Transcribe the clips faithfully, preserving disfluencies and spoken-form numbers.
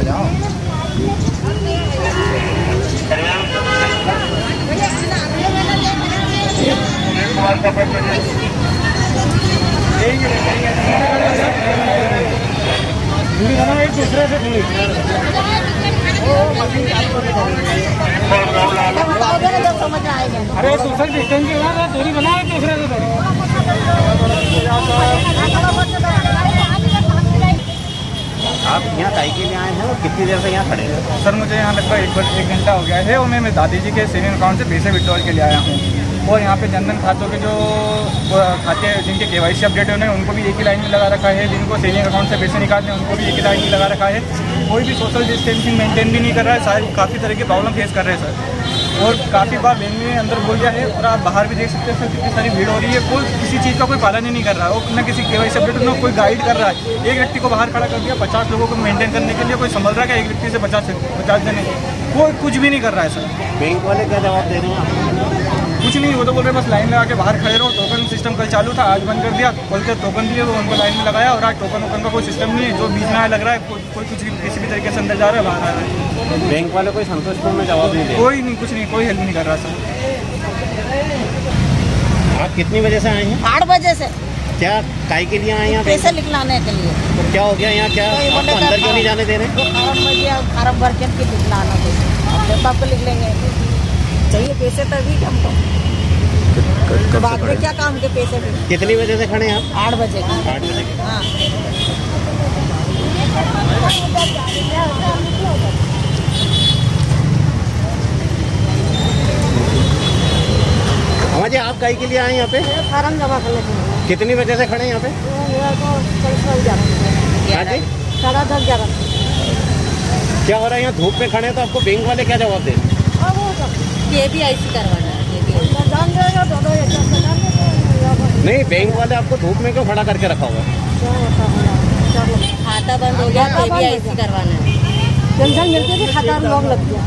जाओ। एक दूसरे से अरे सोशल डिस्टेंस की बात है, दूरी बनाओ एक दूसरे से थोड़ी। आप यहाँ काहे के लिए आए हैं और कितनी देर से यहाँ खड़े हैं? सर मुझे यहाँ लगभग एक एक घंटा हो गया है और मैं मेरे दादी जी के सेविंग अकाउंट से पैसे विड्रॉल के लिए आया हूँ। और यहाँ पे जनधन खातों के जो खाते जिनके केवाईसी अपडेट होने उनको भी एक ही लाइन में लगा रखा है, जिनको सेविंग अकाउंट से पैसे निकालने हैं उनको भी एक ही लाइन में लगा रखा है। कोई भी सोशल डिस्टेंसिंग मेंटेन भी नहीं कर रहा है। सारी काफ़ी तरह की प्रॉब्लम फेस कर रहे हैं सर। और काफ़ी बार बैंक में अंदर बोल गया है और आप बाहर भी देख सकते हैं सर कितनी सारी भीड़ हो रही है। कोई किसी चीज़ का कोई पालन ही नहीं कर रहा है और न किसी केवाईसी अपडेट न कोई गाइड कर रहा है। एक व्यक्ति को बाहर खड़ा कर दिया, पचास लोगों को मेंटेन करने के लिए कोई संभल रहा है एक व्यक्ति से पचास पचास देने, कोई कुछ भी नहीं कर रहा है सर। बैंक वाले क्या जवाब दे रहे हैं? कुछ नहीं, वो तो बोल रहे बस लाइन लगा के बाहर खड़े रहो। टोकन सिस्टम कल चालू था, आज बंद कर दिया। कल के टोकन दिए वो उनको लाइन में लगाया और आज टोकन वोकन का कोई सिस्टम नहीं है। जो बीच में आया लग रहा है कोई कोई कुछ भी किसी भी तरीके से अंदर जा रहा है बाहर आ रहा है। बैंक वाले कोई संतोषपूर्ण जवाब नहीं दे? कोई नहीं, कुछ नहीं, कोई हेल्प नहीं कर रहा सर। आप कितनी बजे से आए हैं? आठ बजे से। क्या काय के लिए आए हैं? पैसे निकलाने के लिए। तो क्या हो गया यहाँ? क्या आपको अंदर क्यों नहीं जाने दे रहे? फार्म भर के निकलाना पैसे आपको लिख लेंगे। चाहिए पैसे तभी हमको, बाद में क्या काम के पैसे भी। कितनी बजे से खड़े हैं आप? आठ बजे की। आठ बजे के। हाँ। हाँ जी, आप काय के लिए आए यहाँ पे? फार्म जमा करने के लिए। कितनी बजे से खड़े हैं यहाँ पे? हाँ जी, साढ़े दस ग्यारह। क्या हो रहा है यहाँ धूप में खड़े हैं तो आपको बैंक वाले क्या जवाब दे? के बी आई सी करवाना है। नहीं, बैंक वाले आपको धूप में क्यों खड़ा करके रखा हुआ? खाता बंद हो गया, के बी आई सी करवाना है। पेंशन मिलती थी, खाता लॉक लग गया।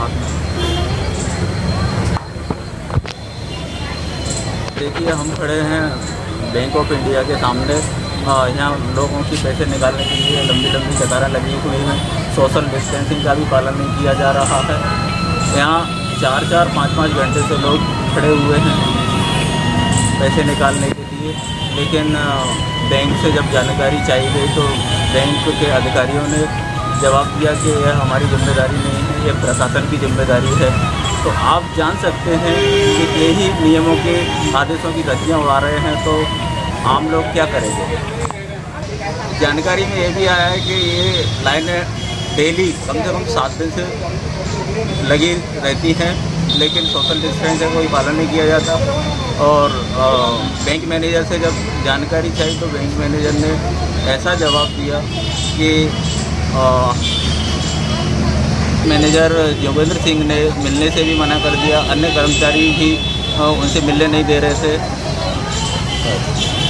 देखिए हम खड़े हैं बैंक ऑफ इंडिया के सामने। यहाँ लोगों की पैसे निकालने के लिए लंबी लंबी कतारें लगी हुई हैं। सोशल डिस्टेंसिंग का भी पालन नहीं किया जा रहा है। यहाँ चार चार पाँच पाँच घंटे से लोग खड़े हुए हैं पैसे निकालने के लिए। लेकिन बैंक से जब जानकारी चाहिए गई तो बैंक के अधिकारियों ने जवाब दिया कि यह हमारी जिम्मेदारी नहीं है, यह प्रशासन की जिम्मेदारी है। तो आप जान सकते हैं कि यही नियमों के आदेशों की धज्जियाँ उड़ा रहे हैं तो आम लोग क्या करेंगे। जानकारी में ये भी आया है कि ये लाइनें डेली कम से कम सात दिन से लगी रहती हैं, लेकिन सोशल डिस्टेंस का कोई पालन नहीं किया जाता। और आ, बैंक मैनेजर से जब जानकारी चाहिए तो बैंक मैनेजर ने ऐसा जवाब दिया कि आ, मैनेजर जोगेंद्र सिंह ने मिलने से भी मना कर दिया। अन्य कर्मचारी भी आ, उनसे मिलने नहीं दे रहे थे।